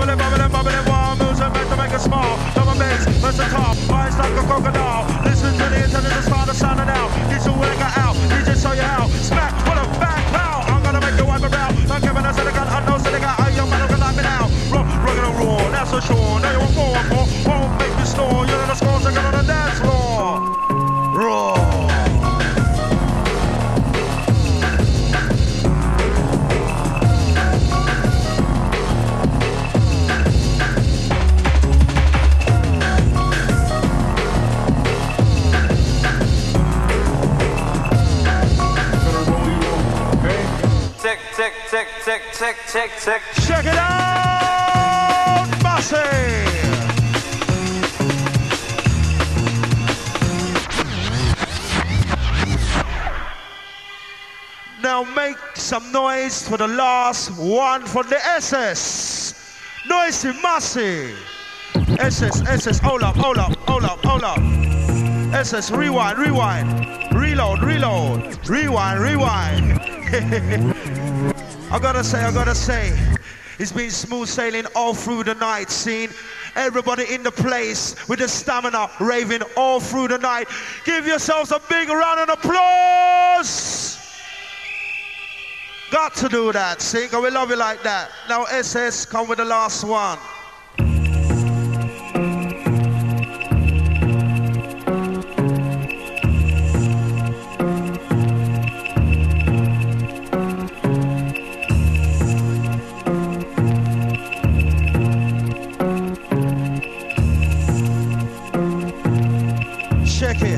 bubbling, warm music meant to make us small. Drum and bass, versatile, rise like a crocodile. Listen to the intelligence, start the sounding out. Get your wigger out, DJ show you how. Smack, what a back pow. I'm gonna make you wipe around. Not giving us a gun, I know so they got a young man who can knock me down. Rugged and raw, that's for sure. Now you won't go up for, won't make you snore. You know the scores are on the dance floor. Raw. Check. Check it out, Massey. Now make some noise for the last one for the SS. Noisy Massey. SS, hold up. SS, rewind. Reload. Rewind. I gotta say, it's been smooth sailing all through the night scene. Everybody in the place with the stamina raving all through the night. Give yourselves a big round of applause. Got to do that, see, cause we love you like that. Now SS, come with the last one. Check it.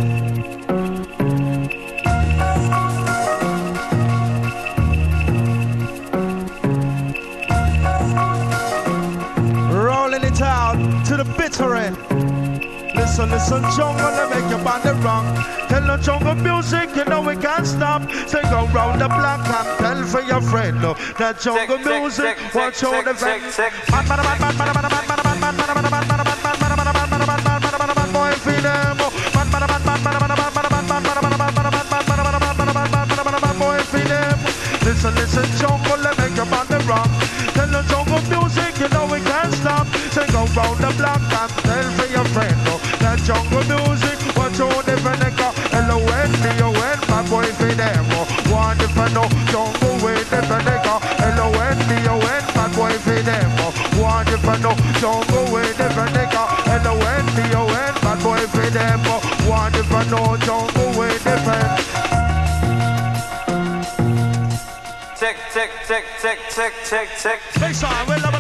Rolling it out to the bitter end. Listen, jungle, they make your band wrong. Tell the jungle music, you know we can't stop. So go round the block and tell for your friend, no, that jungle music, watch out the vent. Boy, feed them. Listen, jungle, they make your band wrong. Tell the jungle music, you know we can't stop. So go round the block and tell for your friend, no, that jungle music, watch out the Veneca. L-O-N-D-O-N, bad boy feed them. One if I know, jungle with the Veneca. L-O-N-D-O-N, bad boy feed them. One if I know, jungle with the Veneca. L-O-N-D-O-N, bad boy feed them. One if I know, jungle with the Veneca. Check. Baseline, we'll